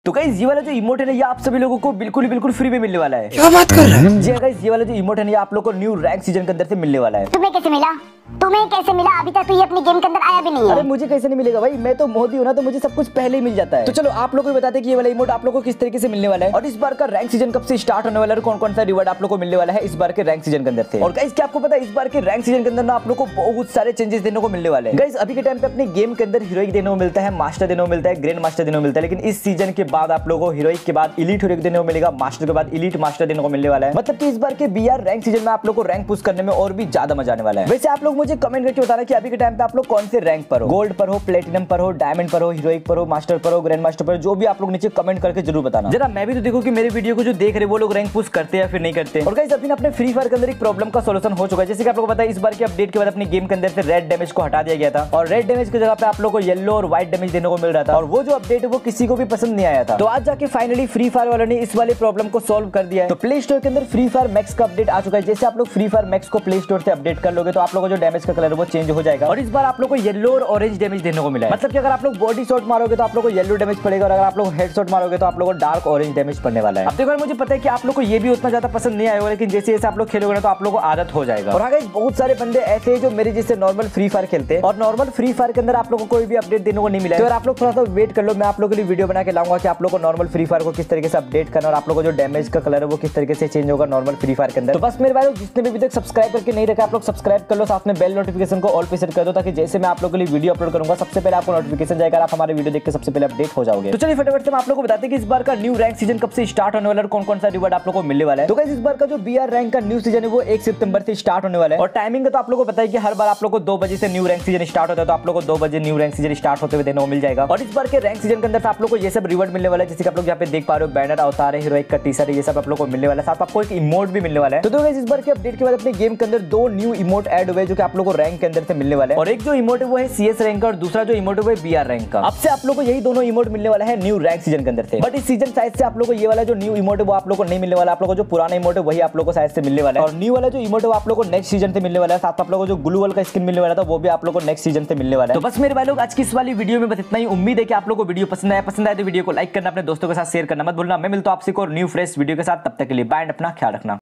तो गाइस ये वाला जो इमोट है ना, ये आप सभी लोगों को बिल्कुल फ्री में मिलने वाला है। क्या बात कर रहे हैं? जी गाइस, ये वाला जो इमोट है ना, ये आप लोग को न्यू रैंक सीजन के अंदर से मिलने वाला है। तुम्हें कैसे मिला? तुम्हें कैसे मिला? अभी तक तो ये अपनी गेम के अंदर आया भी नहीं है। अरे मुझे कैसे नहीं मिलेगा भाई, मैं तो मोदी हूँ ना, तो मुझे सब कुछ पहले ही मिल जाता है। तो चलो आप लोगों को बताते हैं कि ये वाला इमोट आप लोगों को किस तरीके से मिलने वाला है और इस बार का रैंक सीजन कब से स्टार्ट होने वाला है, कौन कौन सा रिवार्ड आप लोगों को मिलने वाला है इस बार के रैंक सीजन के अंदर से। और गाइस क्या आपको पता है, इस बार के रैंक सीजन के अंदर ना आप लोगों को बहुत सारे चेंजेस देने को मिलने वाले हैं। गाइस अभी के टाइम पे अपने गेम के अंदर हीरोइक देने को मिलता है, मास्टर देने को मिलता है, ग्रैंड मास्टर देने को मिलता है, लेकिन इस सीजन के बाद आप लोगों को हीरोइक के बाद इलीट हीरोइक देने को मिलेगा, मास्टर के बाद इलीट मास्टर देने को मिलने वाला है। मतलब कि इस बार के बीआर रैंक सीजन में आप लोगों को रैंक पुश करने में और भी ज्यादा मजा आने वाला है। वैसे आप लोग मुझे कमेंट करके बताना कि अभी के टाइम पे आप लोग कौन से रैंक पर हो, गोल्ड पर हो, प्लेटिनम पर हो, डायमंड पर हो, हीरोइक पर हो, मास्टर पर हो, ग्रैंड मास्टर पर हो, जो भी आप लोग नीचे कमेंट करके जरूर बताना। जरा मैं भी तो देखो कि मेरे वीडियो को जो देख रहे वो लोग रैंक पुश करते हैं या फिर नहीं करते। और गाइस अभी अपने फ्री फायर के अंदर एक प्रॉब्लम का सॉल्यूशन हो चुका है। जैसे कि आप लोगों को पता है, इस बार के अपडेट के बाद अपने गेम के अंदर से रेड डैमेज को हटा दिया गया था और रेड डैमेज की जगह पे आप लोग को येलो और व्हाइट डैमेज देने को मिल रहा था, और वो जो अपडेट है वो किसी को भी पसंद नहीं आया था। तो आज जाके फाइनली फ्री फायर वालों ने इस वाले प्रॉब्लम को सॉल्व कर दिया है। तो प्ले स्टोर के अंदर फ्री फायर मैक्स का अपडेट आ चुका है। जैसे आप लोग फ्री फायर मैक्स को प्ले स्टोर से अपडेट कर लोगे तो आप लोगों को जो डैमेज का कलर है वो चेंज हो जाएगा, और इस बार आप लोग को येलो और ऑरेंज डैमेज देने को मिला है। मतलब कि अगर आप लोग बॉडी शॉट मारोगे तो आप लोग को येलो डैमेज पड़ेगा, और अगर आप लोग हेड शॉट मारोगे तो आप लोग को डार्क ऑरेंज डैमेज पड़ने वाला है। अब देखो मुझे पता है कि आप लोग को ये भी उतना ज्यादा पसंद नहीं आएगा, लेकिन जैसे जैसे आप लोग खेलोगे ना तो आप लोग को आदत हो जाएगा। और गाइस बहुत सारे बंदे ऐसे हैं जो मेरे जैसे नॉर्मल फ्री फायर खेलते हैं, और नॉर्मल फ्री फायर के अंदर आप लोगों को कोई भी अपडेट देने को नहीं मिला है। तो आप लोग थोड़ा सा वेट कर लो, मैं आप लोगों के लिए वीडियो बना के लाऊंगा कि आप लोग को नॉर्मल फ्री फायर को किस तरीके से अपडेट करना और आप लोगों को जो डैमेज का कलर है वो किस तरीके से चेंज होगा नॉर्मल फ्री फायर के अंदर। तो बस मेरे भाई जिसने भी अभी तक सब्सक्राइब करके नहीं रखा आप लोग सब्सक्राइब कर लो, साथ में बेल नोटिफिकेशन को ऑल पे सेट कर दो, ताकि जैसे मैं आप लोगों के लिए वीडियो अपलोड करूंगा सबसे पहले आपको नोटिफिकेशन जाएगा, आप हमारे वीडियो देख के सबसे पहले अपडेट हो जाओगे। तो चलिए फटाफट से मैं आप लोगों को बताते हैं कि इस बार का न्यू रैंक सीजन कब से स्टार्ट होने वाला है और कौन कौन सा रिवार्ड आप लोगों को मिलने वाला है। तो गाइस इस बार का जो बीआर रैंक का न्यू सीजन है वो 1 सितंबर से स्टार्ट होने वाला है, और टाइमिंग का तो आप लोगों को पता है कि हर बार आप लोगों को 2 बजे से न्यू रैंक सीजन स्टार्ट होता है, तो आप लोगों को 2 बजे न्यू रैंक सीजन स्टार्ट होते हुए देने को मिल जाएगा। और इस बार के रैंक सीजन के अंदर आप लोगों को ये सब रिवार्ड मिलने वाला है, जैसे कि आप लोग यहाँ पे देख पा रहे हो, बैनर, अवतार, हीरोइक का टी-शर्ट, ये सब आप लोगों को मिलने वाला है, साथ आपको एक इमोट भी मिलने वाला है। तो गाइस इस बार के अपडेट के बाद अपने गेम के अंदर 2 न्यू इमोट ऐड हुए जो कि आप लोगों को रैंक के अंदर से मिलने वाला है, और एक जो इमोट है वो है सीएस रैंक का, और दूसरा जो इमोट है वो है बीआर रैंक का। अब से आप लोगों को यही दोनों इमोट मिलने वाला है न्यू रैंक सीजन के अंदर से। बट इस सीजन शायद से आप लोगों को ये वाला जो न्यू इमोट है वो आप लोगों को नहीं मिलने वाला, आप लोगों को जो पुराना इमोट है वही आप लोगों को शायद से मिलने वाला है, और न्यू वाला जो इमोट है वो आप लोगों को नेक्स्ट सीजन से मिलने वाला है। साथ आप लोगों को जो ग्लू वाल का स्किन मिलने वाला था वो भी आप लोगों को नेक्स्ट सीजन से मिलने वाला है। तो बस मेरे भाई लोग आज की इस वाली वीडियो में बस इतना ही। उम्मीद है कि आप लोगों को वीडियो पसंद आया तो वीडियो को लाइक करना, अपने दोस्तों के साथ शेयर करना मत भूलना। मैं मिलता हूं आपसे एक और न्यू फ्रेश वीडियो के साथ, तब तक के लिए बाय, अपना ख्याल रखना।